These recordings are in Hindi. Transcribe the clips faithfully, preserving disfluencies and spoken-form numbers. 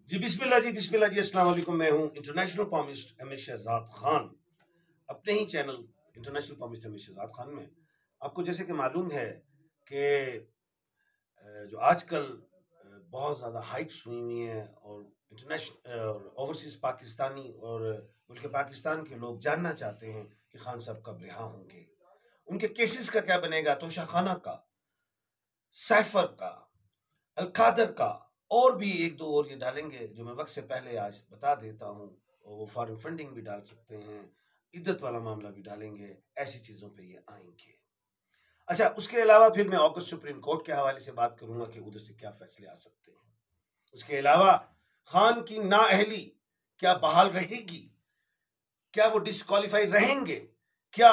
जी बिस्मिल्लाह जी बिस्मिल्लाह जी अस्सलाम वालेकुम। मैं हूं international palmist M S Shahzad Khan, अपने ही channel international palmist M S Shahzad Khan में। आपको जैसे कि मालूम है कि जो आजकल बहुत ज़्यादा हाइप्स हुई हुई हैं और इंटरनेशनल ओवरसीज़ पाकिस्तानी और मुल्क पाकिस्तान के लोग जानना चाहते हैं कि खान साहब कब रिहा होंगे, उनके केसेस का क्या बनेगा, तोशा खाना का, सैफर का, अलकादर का, और भी एक दो और ये डालेंगे जो मैं वक्त से पहले आज बता देता हूँ। और वो फॉरेन फंडिंग भी डाल सकते हैं, इद्दत वाला मामला भी डालेंगे, ऐसी चीज़ों पे ये आएंगे। अच्छा, उसके अलावा फिर मैं ऑगस्ट सुप्रीम कोर्ट के हवाले से बात करूंगा कि उधर से क्या फैसले आ सकते हैं। उसके अलावा खान की नाअहली क्या बहाल रहेगी, क्या वो डिस्क्वालीफाई रहेंगे, क्या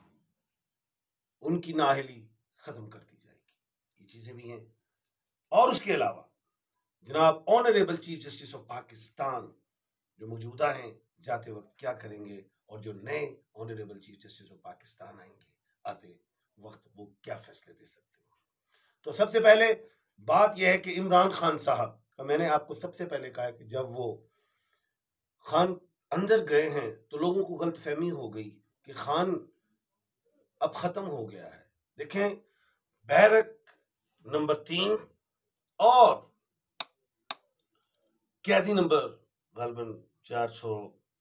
उनकी नाअहली खत्म कर दी जाएगी, ये चीजें भी हैं। और उसके अलावा जनाब honourable chief justice of Pakistan जो मौजूदा हैं जाते वक्त क्या करेंगे, और जो नए honourable chief justice of Pakistan आएंगे आते वक्त वो क्या फैसले दे सकते हैं। तो सबसे पहले बात यह है कि इमरान खान साहब का, मैंने आपको सबसे पहले कहा कि जब वो खान अंदर गए हैं तो लोगों को गलतफहमी हो गई कि खान अब खत्म हो गया है। देखें, बैरक नंबर तीन और कैदी नंबर गालबन चार सौ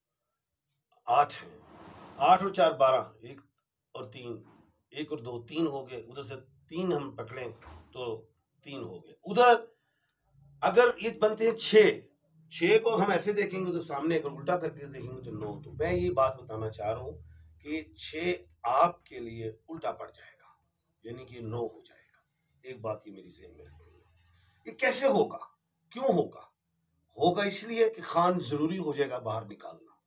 आठ है, आठ और चार बारह, एक और तीन, एक और दो तीन हो गए, उधर से तीन हम पकड़े तो तीन हो गए, उधर अगर ये बनते हैं छः, छः को हम ऐसे देखेंगे तो सामने अगर उल्टा करके देखेंगे तो नौ। तो मैं ये बात बताना चाह रहा हूँ कि छः आपके लिए उल्टा पड़ जाएगा, यानी कि नौ हो जाएगा। एक बात ये मेरी ज़हन में रखनी है। ये कैसे होगा, क्यों होगा? होगा इसलिए कि खान जरूरी हो जाएगा बाहर निकालना,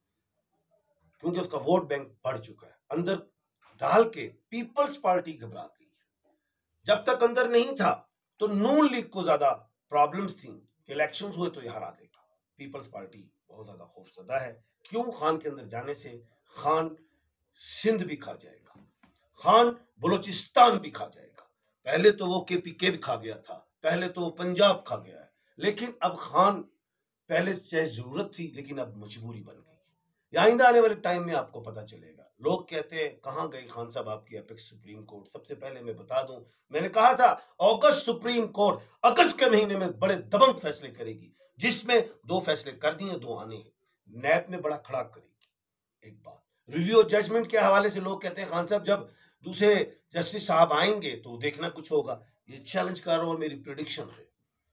क्योंकि उसका वोट बैंक बढ़ चुका है। अंदर डाल के पीपल्स पार्टी घबरा गई है। जब तक अंदर नहीं था तो नून लीग को ज्यादा प्रॉब्लम्स थी कि इलेक्शंस हुए तो ये हरा देगा। पीपल्स पार्टी बहुत ज्यादा खौफजदा है। क्यों? खान के अंदर जाने से खान सिंध भी खा जाएगा, खान बलोचिस्तान भी खा जाएगा। पहले तो वो के पी के भी खा गया था, पहले तो वो पंजाब खा गया है, लेकिन अब खान, पहले चाहे जरूरत थी लेकिन अब मजबूरी बन गई। आइंदा आने वाले टाइम में आपको पता चलेगा। लोग कहते हैं कहां गई खान साहब आपकी एपेक्स सुप्रीम कोर्ट। सबसे पहले मैं बता दूं, मैंने कहा था अगस्त सुप्रीम कोर्ट अगस्त के महीने में बड़े दबंग फैसले करेगी, जिसमें दो फैसले कर दिए, दो आने हैं। नैब में बड़ा खड़ा करेगी। एक बात, रिव्यू जजमेंट के हवाले से लोग कहते हैं खान साहब जब दूसरे जस्टिस साहब आएंगे तो देखना कुछ होगा। ये चैलेंज कर रहा हूं, मेरी प्रिडिक्शन है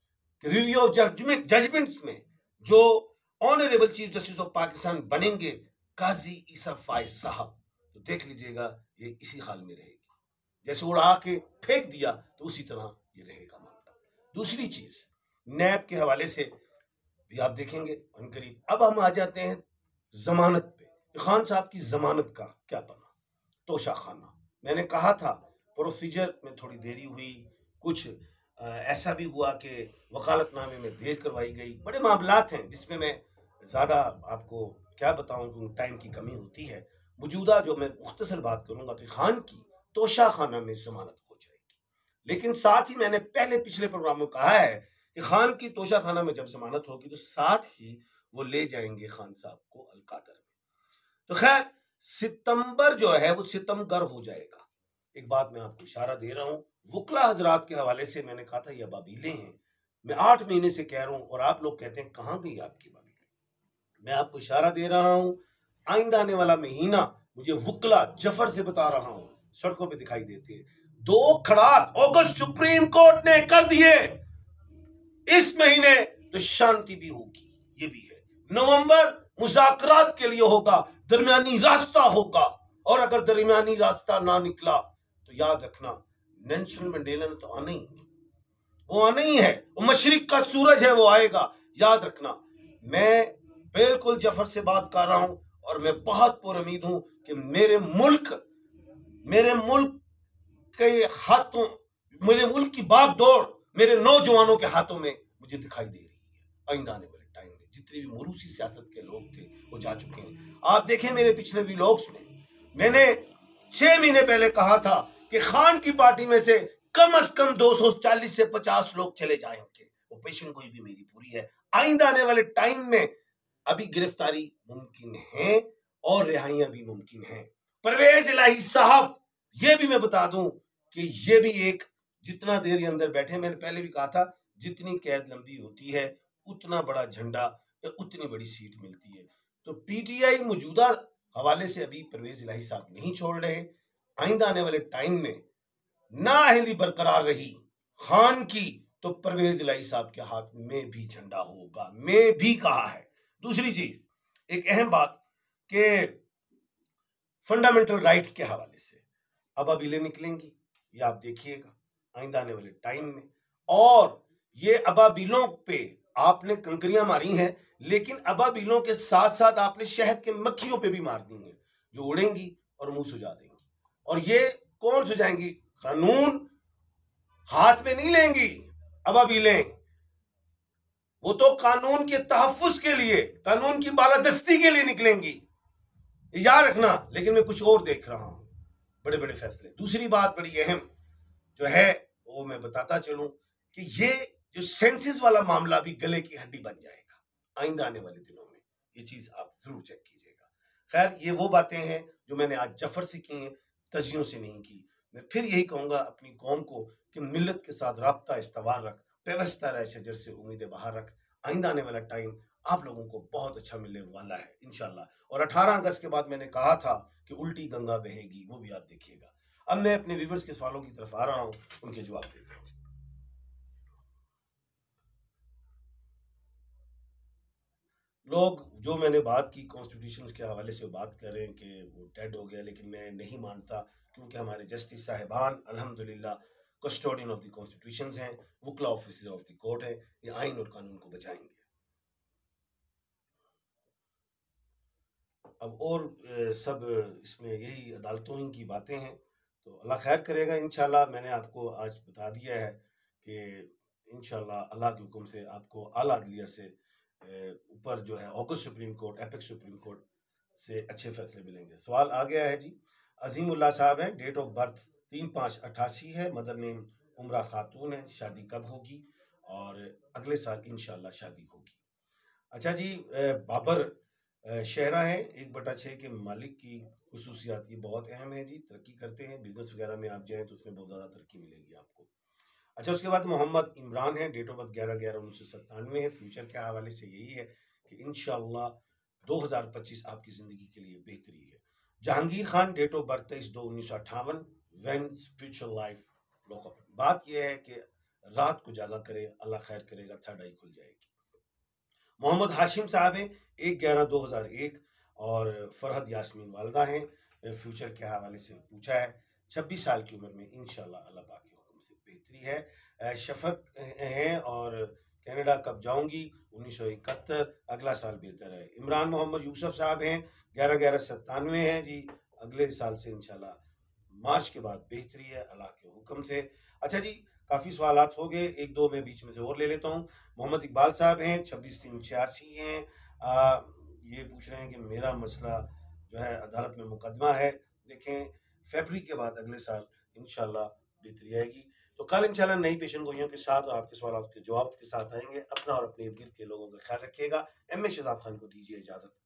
कि रिव्यू ऑफ जजमेंट जजमेंट्स में जो honourable chief justice of Pakistan बनेंगे काजी ईसा फाइज साहब, तो देख लीजिएगा ये इसी हाल में रहेगी। जैसे उड़ा के फेंक दिया तो उसी तरह ये रहेगा मामला। दूसरी चीज, नैब के हवाले से भी आप देखेंगे अनकरीब। अब हम आ जाते हैं जमानत पे। खान साहब की जमानत का क्या बना? तोशा खाना, मैंने कहा था प्रोसीजर में थोड़ी देरी हुई, कुछ आ, ऐसा भी हुआ कि वकालतनामे में देर करवाई गई। बड़े मामलात हैं जिसमें मैं ज़्यादा आपको क्या बताऊं कि टाइम की कमी होती है। मौजूदा जो मैं मुख्तसर बात करूंगा कि खान की तोशा खाना में जमानत हो जाएगी, लेकिन साथ ही मैंने पहले पिछले प्रोग्राम में कहा है कि खान की तोशा खाना में जब जमानत होगी तो साथ ही वो ले जाएंगे खान साहब को अलकादर में। तो खैर सितंबर जो है वो सितमगर हो जाएगा। एक बात मैं आपको इशारा दे रहा हूं, वकला हजरात के हवाले से मैंने कहा था ये बाबीले हैं। मैं आठ महीने से कह रहा हूं और आप लोग कहते हैं कहां गई आपकी बाबीले। मैं आपको इशारा दे रहा हूं, आइंदा आने वाला महीना मुझे वकला जफर से बता रहा हूं, सड़कों पे दिखाई देते हैं। दो खड़ा अगस्त सुप्रीम कोर्ट ने कर दिए, इस महीने तो शांति भी होगी, ये भी है। नवंबर मुज़ाकरात के लिए होगा, दरमियानी रास्ता होगा, और अगर दरमियानी रास्ता ना निकला तो याद रखना नेल्सन मंडेला ने तो आना ही, वो आना ही है, वो मशरिक का सूरज है, वो आएगा। याद रखना, मैं बिल्कुल जफर से बात कर रहा हूं और मैं बहुत पुरउम्मीद हूं कि मेरे मुल्क मेरे मुल्क के हाथों, मेरे मुल्क की बागडोर मेरे नौजवानों के हाथों में मुझे दिखाई दे रही है। आइंदा आने वाले टाइम में जितने भी मुरूसी सियासत के लोग थे वो जा चुके हैं। आप देखें मेरे पिछले व्लॉग्स में मैंने छह महीने पहले कहा था कि खान की पार्टी में से कम अज कम दो सौ चालीस से पचास लोग चले जाएंगे। वो पेशन गोई भी मेरी पूरी है। आइंदा आने वाले टाइम में अभी गिरफ्तारी मुमकिन है और रिहाइयां भी मुमकिन है। परवेज इलाही साहब, ये भी मैं बता दूं कि ये भी एक, जितना देर ये अंदर बैठे, मैंने पहले भी कहा था, जितनी कैद लंबी होती है उतना बड़ा झंडा, उतनी बड़ी सीट मिलती है। तो पीटीआई मौजूदा हवाले से अभी परवेज इलाही साहब नहीं छोड़ रहे। आइंदा आने वाले टाइम में नाअहली बरकरार रही खान की तो परवेज इलाही साहब के हाथ में भी झंडा होगा, मैं भी कहा है। दूसरी चीज, एक अहम बात कि फंडामेंटल राइट के हवाले से अब अबीलें निकलेंगी, ये आप देखिएगा आइंदा आने वाले टाइम में। और ये अबाबिलों पे आपने कंकरियां मारी हैं, लेकिन अबाबिलों के साथ साथ आपने शहद के मक्खियों पे भी मार दी हैं, जो उड़ेंगी और मुंह सुजा देंगी। और ये कौन सुझाएंगी? कानून हाथ में नहीं लेंगी अबाबिलें, वो तो कानून के तहफ्फुज के लिए, कानून की बालादस्ती के लिए निकलेंगी, याद रखना। लेकिन मैं कुछ और देख रहा हूं, बड़े बड़े फैसले। दूसरी बात बड़ी अहम जो है वो मैं बताता चलूं कि ये जो सेंसिस वाला मामला भी गले की हड्डी बन जाएगा आइंदा आने वाले दिनों में, ये चीज आप जरूर चेक कीजिएगा। खैर, ये वो बातें हैं जो मैंने आज जफर से की हैं, तजियों से नहीं की। मैं फिर यही कहूंगा अपनी कौम को कि मिल्लत के साथ राब्ता इस्तवार रख, पेवस्ता रह शजर से उम्मीदें बाहर रख। आइंदा आने वाला टाइम आप लोगों को बहुत अच्छा मिलने वाला है इंशाल्लाह। और अठारह अगस्त के बाद मैंने कहा था कि उल्टी गंगा बहेगी, वो भी आप देखिएगा। अब मैं अपने व्यूवर्स के सवालों की तरफ आ रहा हूं, उनके जवाब देता हूं। लोग जो मैंने बात की कॉन्स्टिट्यूशन के हवाले से बात कर रहे हैं कि वो डेड हो गया, लेकिन मैं नहीं मानता, क्योंकि हमारे जस्टिस साहिबान अल्हम्दुलिल्लाह कस्टोडियन ऑफ द कॉन्स्टिट्यूशन हैं, वुकला ऑफिसर ऑफ द कोर्ट है, ये आइन और कानून को बचाएंगे। अब और सब इसमें यही अदालतों की बातें हैं, तो अल्लाह खैर करेगा इंशाल्लाह। मैंने आपको आज बता दिया है कि इंशाल्लाह अल्लाह के हुक्म से आपको आला अदलिया से ऊपर जो है august supreme court, apex supreme court से अच्छे फैसले मिलेंगे। सवाल आ गया है जी, अजीमुल्लाह साहब हैं, डेट ऑफ बर्थ तीन पाँच अट्ठासी है, मदर नेम उमरा खातून है, शादी कब होगी? और अगले साल इंशाल्लाह शादी होगी। अच्छा जी, बाबर शहरा है, एक बटा छः के मालिक की खुसूसियात ये बहुत अहम है जी, तरक्की करते हैं, बिजनेस वगैरह में आप जाएँ तो उसमें बहुत ज़्यादा तरक्की मिलेगी आपको। अच्छा, उसके बाद मोहम्मद इमरान है, डेट ऑफ बर्थ ग्यारह ग्यारह उन्नीस सौ सत्तानवे है। फ्यूचर के हवाले से यही है कि इंशाल्लाह दो हज़ार पच्चीस आपकी ज़िंदगी के लिए बेहतरी है। Jahangir Khan, date of birth तेईस दो उन्नीस सौ अट्ठावन, वैन स्पिरिचुअल लाइफ लॉकअप। बात यह है कि रात को जागा करे, अल्लाह खैर करेगा, थर्ड आई खुल जाएगी। मोहम्मद हाशिम साहब हैं, एक ग्यारह दो हज़ार एक, और फरहद यास्मीन वालदा हैं। फ्यूचर के हवाले से पूछा है, छब्बीस साल की उम्र में इंशाल्लाह अल्लाह पाक के हुक्म से बेहतरी है। शफक हैं और कनाडा कब जाऊंगी? उन्नीस सौ इकहत्तर, अगला साल बेहतर है। इमरान मोहम्मद यूसुफ साहब हैं, ग्यारह ग्यारह सत्तानवे हैं जी, अगले साल से इंशाल्लाह मार्च के बाद बेहतरी है अल्लाह के हुक्म से। अच्छा जी, काफ़ी सवालात हो गए, एक दो मैं बीच में से और ले लेता हूँ। मोहम्मद इकबाल साहब हैं, छब्बीस तीन छियासी हैं, आ, ये पूछ रहे हैं कि मेरा मसला जो है अदालत में मुकदमा है। देखें, फरवरी के बाद अगले साल इंशाल्लाह बेहतरी आएगी। तो कल इंशाल्लाह नई पेशन गोइयों के साथ और आपके सवालों के जवाब के साथ आएंगे। अपना और अपने इर्द गिर्द के लोगों का ख्याल रखिएगा। एम ए शहजाद खान को दीजिए इजाज़त।